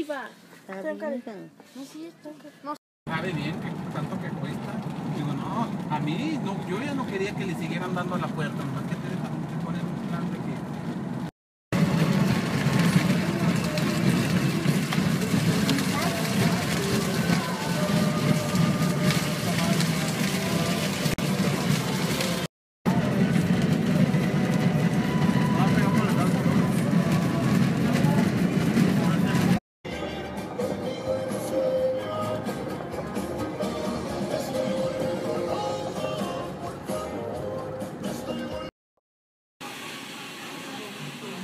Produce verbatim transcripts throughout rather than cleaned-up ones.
iba. Está bien. No es cierto. No. Sabe bien que tanto que cuesta. Digo, no, a mí, no, yo ya no quería que le siguieran dando a la puerta, nomás que te poner un plan de que...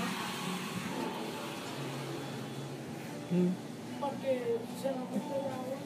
Porque se nos mete el agua.